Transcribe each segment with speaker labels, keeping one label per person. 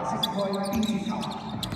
Speaker 1: 白色開邊線球。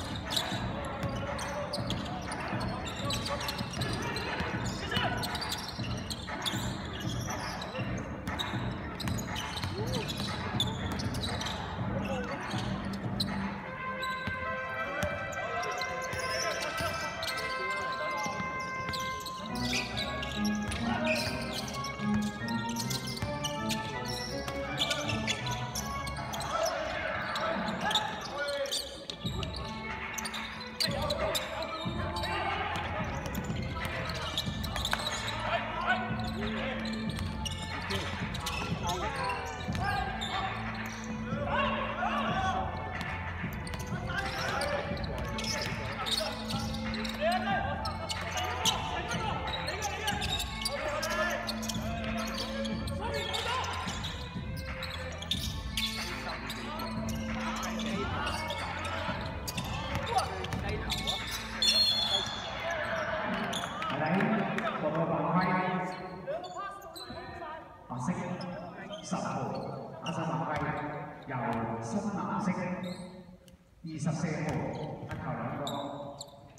Speaker 1: 白色10號亞洲馬威由深藍色24號一球兩個，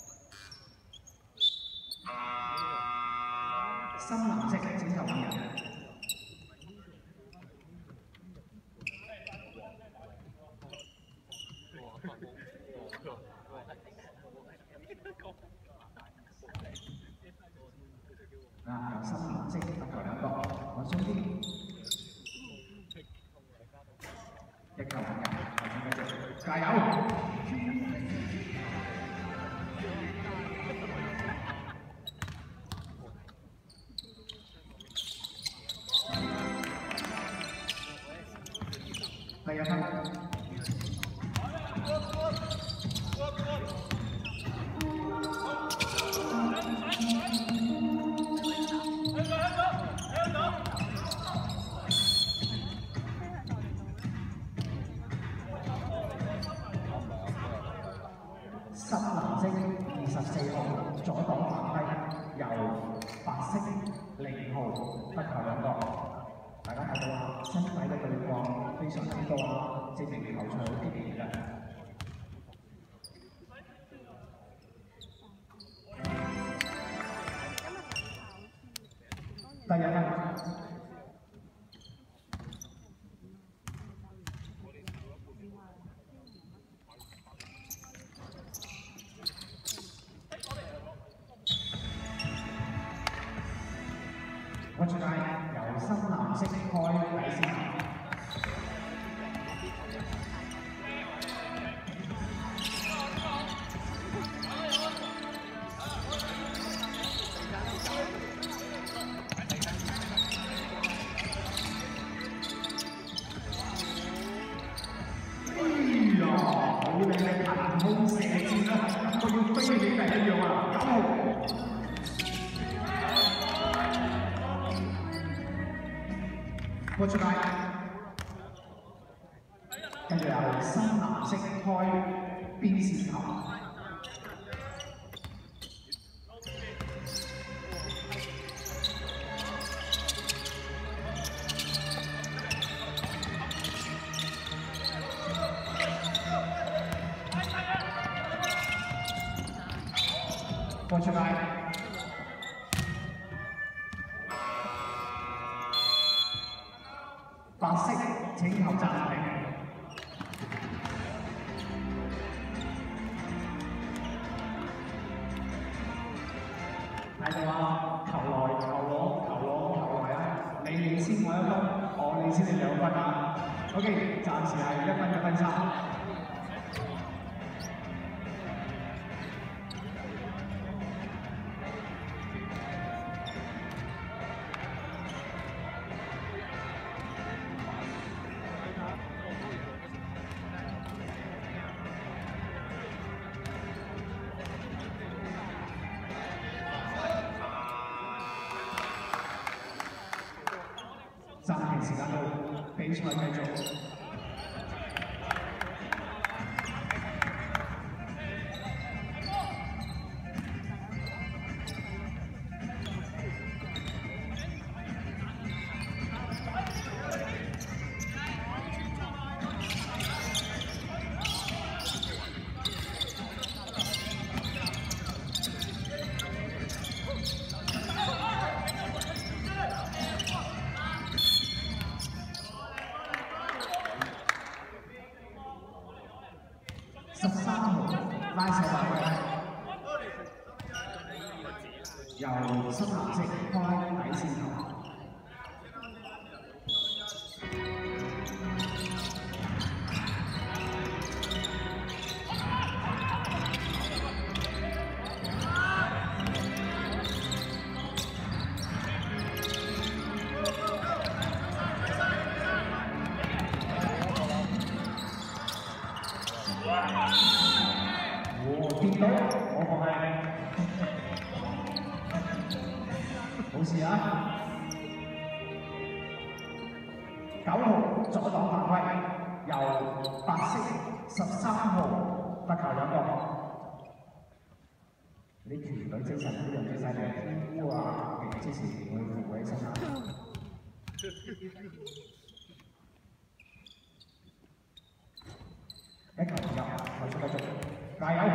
Speaker 1: 深藍色整球二人。 由深藍色一球兩個，揾鬆啲，一球兩人，頭先嗰隻，加油！第一分。 深藍色24號左擋犯規，由白色0號得球兩個。大家睇到啊，身體嘅對抗非常之多啊，證明球賽好激烈嘅。第一分。 我出界由深藍色開底線球。哎呀，好靚嘅騰空射箭啊！感覺要飛起嚟一樣啊！9號。 我出界，跟住由深藍色開邊線球。我出界。 白色請求暫停。睇到啊，球來球往，球往球來啊！你領先我一分，我領先你2分啊。OK， 暫時係1分1分差。 暫停時間到，比賽繼續。 拉手犯規，由深藍色開底線球。 我見到我個係冇事啊！9號阻擋犯規，由白色13號罰球2個。你團隊精神非常之犀利，天烏啊，勁之前會扶起身啊！一球入，球速繼續，加油！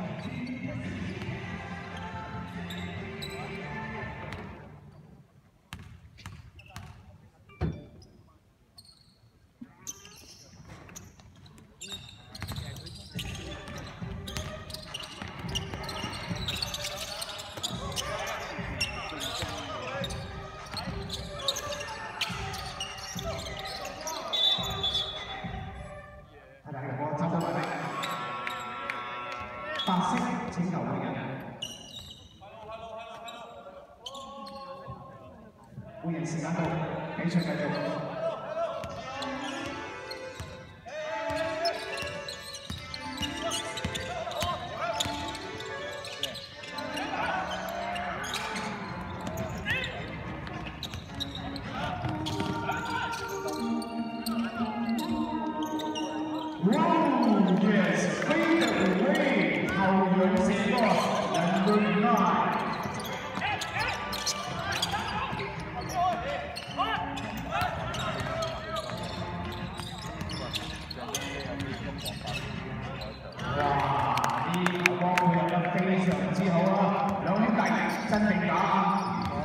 Speaker 1: 白色請求換人，換人時間到，比賽繼續。Yes, fade away. 後仰射波 ，Number 9。哇！啲球波配合得非常之好啊，兩兄弟真定假？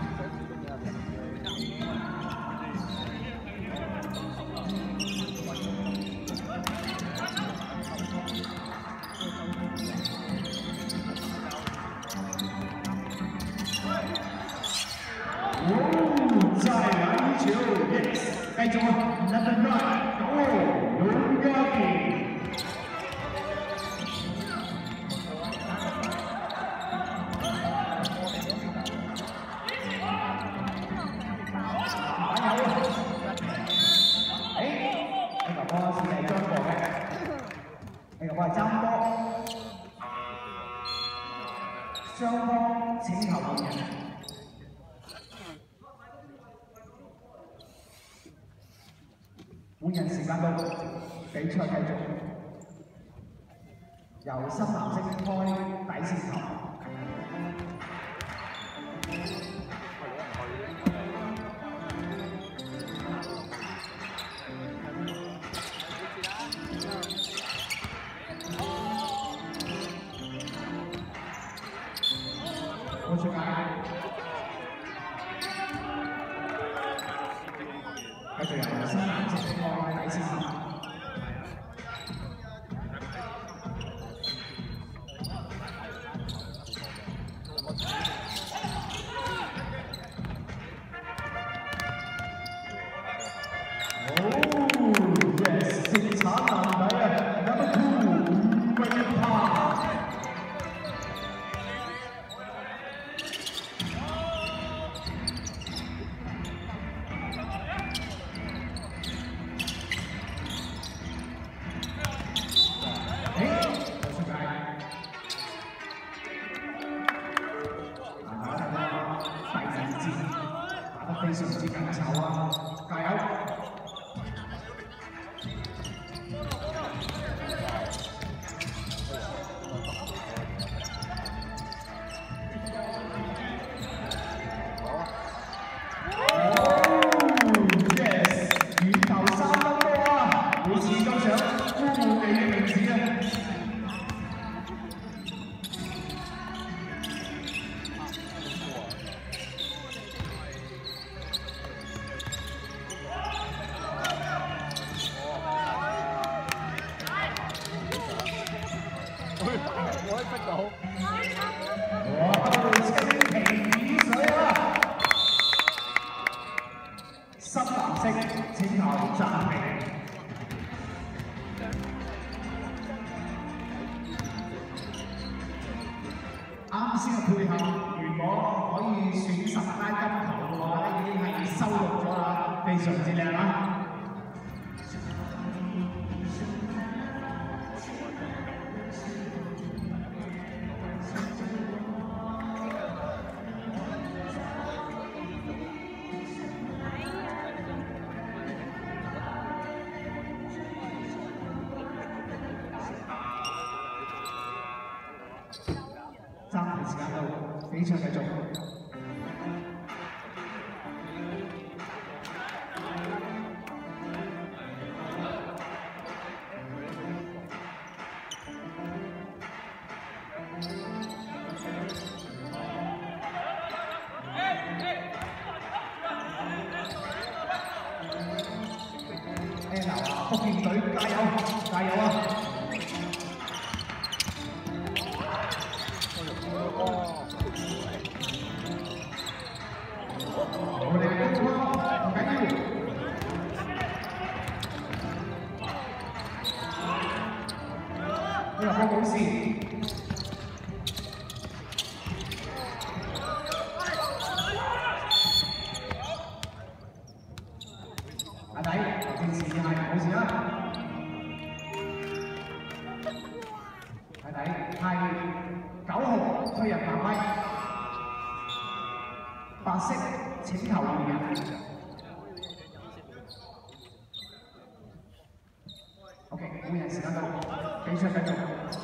Speaker 1: 再來一球 ，yes， 繼續啊 ，Number 9， 哦，龍家傑。還有啊，呢個波是係張波嘅，呢個波係爭波，雙方請求換人。 換人時間到，比賽繼續。由深藍色開底線球。我出界。繼續由深藍色開底線球。 非常之緊湊啊！加油！Yes， 遠投3粒波啊！每次都想呼喚你嘅名字啊！ 加
Speaker 2: 我一逼到。
Speaker 1: 哇！清平雨水啊！深藍色請求暫停。啱先嘅配合，如果可以選10拉金球嘅話咧，已經係收錄咗啦，非常之靚啊！暫停時間到，比賽繼續。福建隊加油，加油啊！我哋高波唔緊要，呢個波冇事。阿弟，件事係冇事啦。阿弟係9號推入犯規，白色請求換人。OK， 換人時間到，比賽繼續。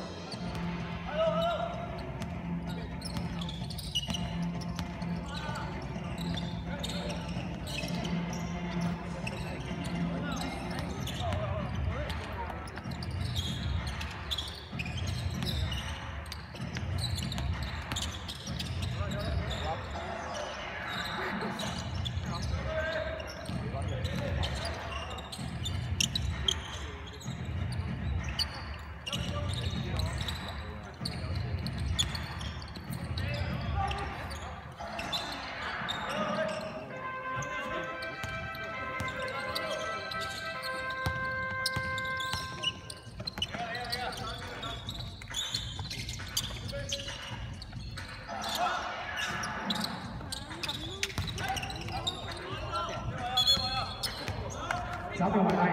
Speaker 1: 找到位置，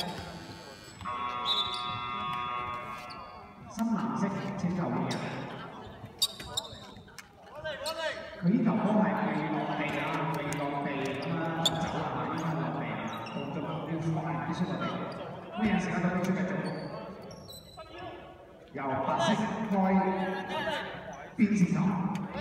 Speaker 1: 深藍色請求換人。佢呢球波係未落地啊，未落地咁樣就走啦，應該落地啊，動作要快，必須落地。呢陣時間到比賽繼續，由白色開邊線球。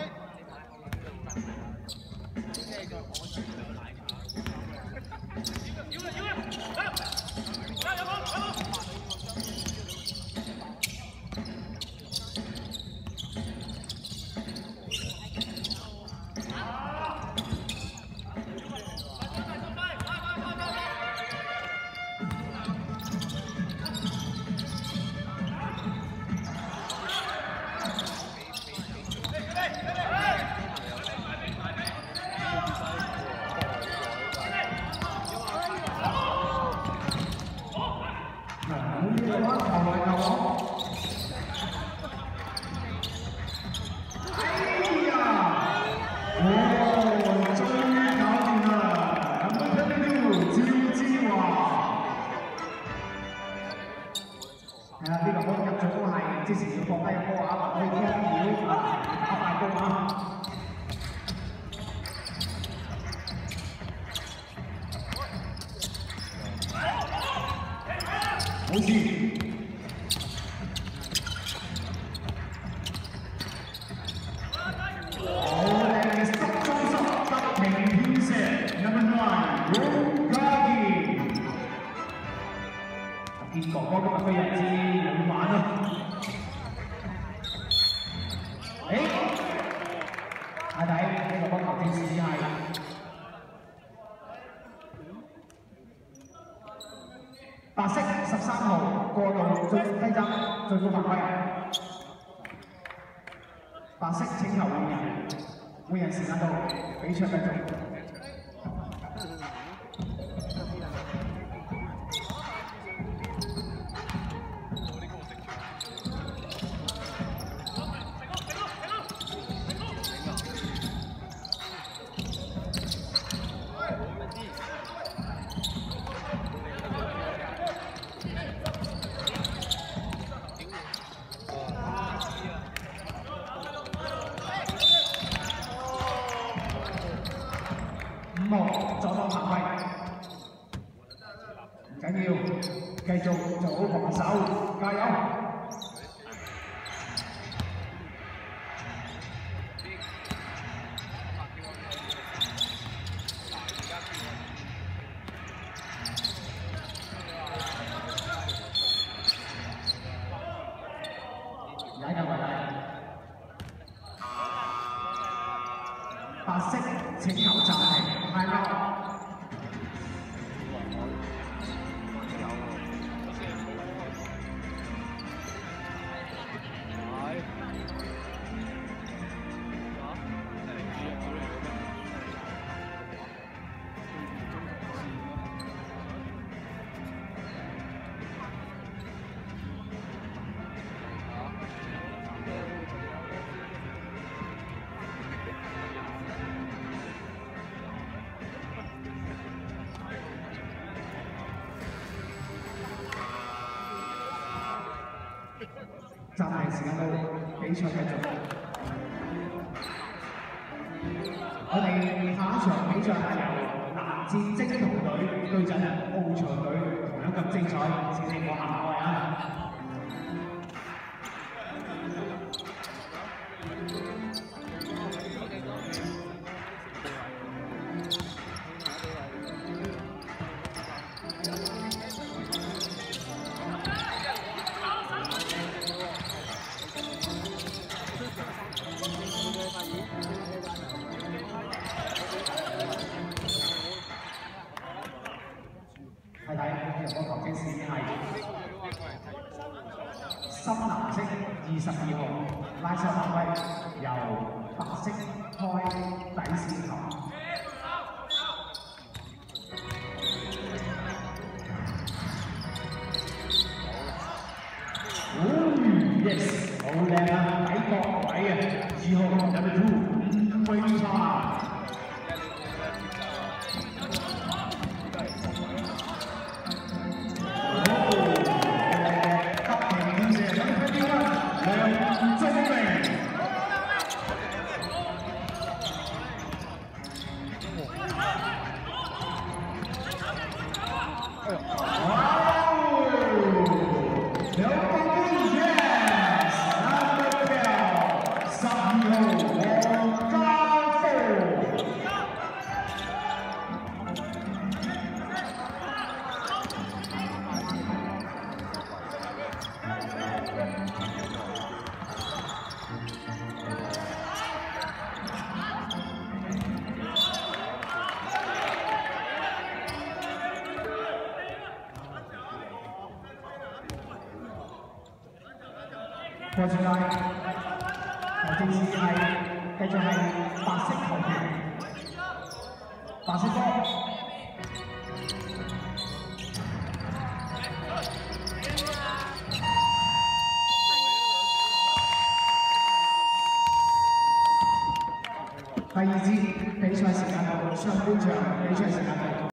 Speaker 1: 呢個波入咗都係之前要放低個波啊，可以干擾打快攻啊！冇事。好靚嘅濕中濕，不停飄射 ，Number 9，黃家健。健哥哥今日非常之勇猛啊！阿弟，呢個波球正式係白色10 號過度追低則最高犯規。白色請求換人，換人時間到，比賽繼續。5號左檔行規，唔緊要，繼續做好防守，加油！踩緊位啦！白色請求暫停，係啦。暫停時間到，比賽繼續。我哋下一場比賽係由男子精童隊對陣奧場隊，同樣咁精彩，請你望下馬位啊！睇睇入個球證線係深藍色22號拉手犯規，由白色開底線球。Yes， 好靚啊！底角位啊，2號number 2，飛叉。過住嚟，球證是係繼續係白色球權，白色波。第二節比賽時間到，上半場比賽時間到。